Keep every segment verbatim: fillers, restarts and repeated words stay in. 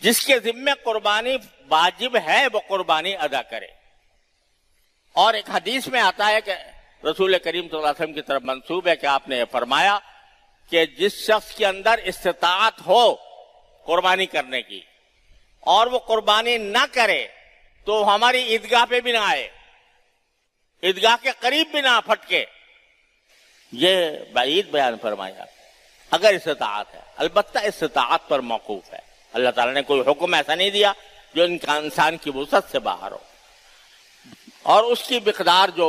جس کے ذمے قربانی واجب ہے وہ قربانی ادا کرے. اور ایک حدیث میں آتا ہے کہ رسول کریم صلی اللہ علیہ وسلم کی طرف منسوب ہے کہ آپ نے یہ فرمایا کہ جس شخص کے اندر استطاعت ہو قربانی کرنے کی اور وہ قربانی نہ کرے تو ہماری عیدگاہ پہ بھی نہ آئے، عیدگاہ کے قریب بھی نہ پھٹکے. یہ بعید بیان فرمایا اگر استطاعت ہے. البتہ استطاعت پر موقوف ہے. اللہ تعالیٰ نے کوئی حکم ایسا نہیں دیا جو انسان کی وسعت سے باہر ہو. اور اس کی مقدار جو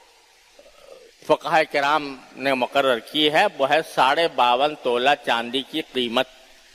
فقہاء کرام نے مقرر کی ہے وہ ہے ساڑھے باون تولہ چاندی کی قیمت،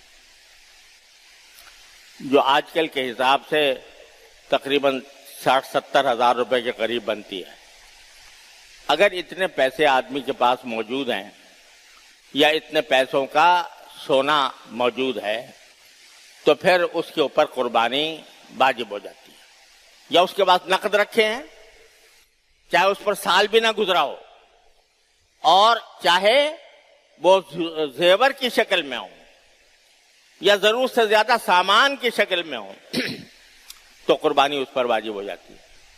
جو آج کل کے حساب سے تقریباً ساٹھ ستر ہزار روپے کے قریب بنتی ہے. اگر اتنے پیسے آدمی کے پاس موجود ہیں یا اتنے پیسوں کا سونا موجود ہے تو پھر اس کے اوپر قربانی واجب ہو جاتی ہے. یا اس کے پاس نقد رکھے ہیں، چاہے اس پر سال بھی نہ گزرا ہو اور چاہے وہ زیور کی شکل میں ہو یا ضرورت سے زیادہ سامان کی شکل میں ہو تو قربانی اس پر واجب ہو جاتی ہے.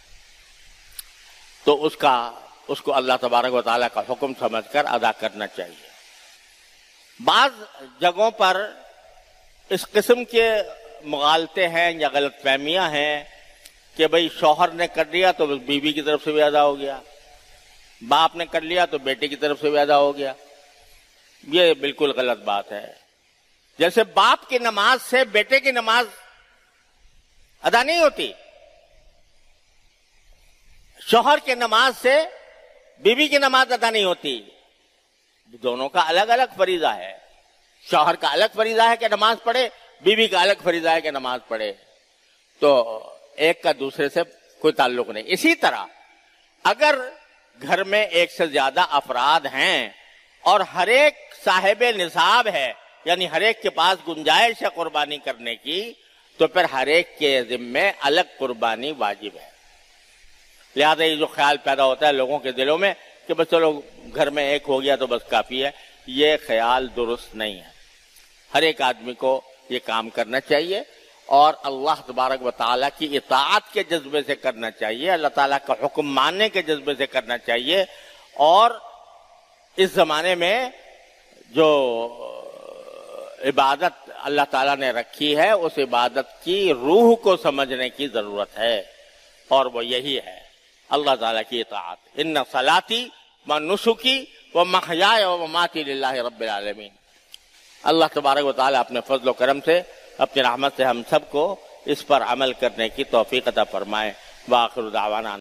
تو اس کا اس کو اللہ تبارک و تعالیٰ کا حکم سمجھ کر ادا کرنا چاہیے. بعض جگہوں پر اس قسم کے مغالطے ہیں یا غلط فہمیاں ہیں کہ بھئی شوہر نے کر لیا تو بیوی کی طرف سے بھی ادا ہو گیا، باپ نے کر لیا تو بیٹے کی طرف سے بھی ادا ہو گیا. یہ بالکل غلط بات ہے. جیسے باپ کی نماز سے بیٹے کی نماز ادا نہیں ہوتی، شوہر کی نماز سے بیوی کی نماز ادا نہیں ہوتی. دونوں کا الگ الگ فریضہ ہے. شوہر کا الگ فریضہ ہے کہ نماز پڑھے، بیوی کا الگ فریضہ ہے کہ نماز پڑھے. تو ایک کا دوسرے سے کوئی تعلق نہیں. اسی طرح اگر گھر میں ایک سے زیادہ افراد ہیں اور ہر ایک صاحب نصاب ہے، یعنی ہر ایک کے پاس گنجائش ہے قربانی کرنے کی، تو پھر ہر ایک کے ذمے الگ قربانی واجب ہے. لہذا یہ جو خیال پیدا ہوتا ہے لوگوں کے دلوں میں کہ بس چلو گھر میں ایک ہو گیا تو بس کافی ہے، یہ خیال درست نہیں ہے. ہر ایک آدمی کو یہ کام کرنا چاہیے اور اللہ تبارک و تعالیٰ کی اطاعت کے جذبے سے کرنا چاہیے، اللہ تعالیٰ کا حکم ماننے کے جذبے سے کرنا چاہیے. اور اس زمانے میں جو عبادت اللہ تعالیٰ نے رکھی ہے اس عبادت کی روح کو سمجھنے کی ضرورت ہے، اور وہ یہی ہے اللہ تعالیٰ کی اطاعت. ان صلاتی و نسکی و محیای و مماتی للہ رب العالمین. اللہ تبارک و تعالیٰ اپنے فضل و کرم سے، اپنی رحمت سے ہم سب کو اس پر عمل کرنے کی توفیق عطا فرمائے. وآخر دعوانا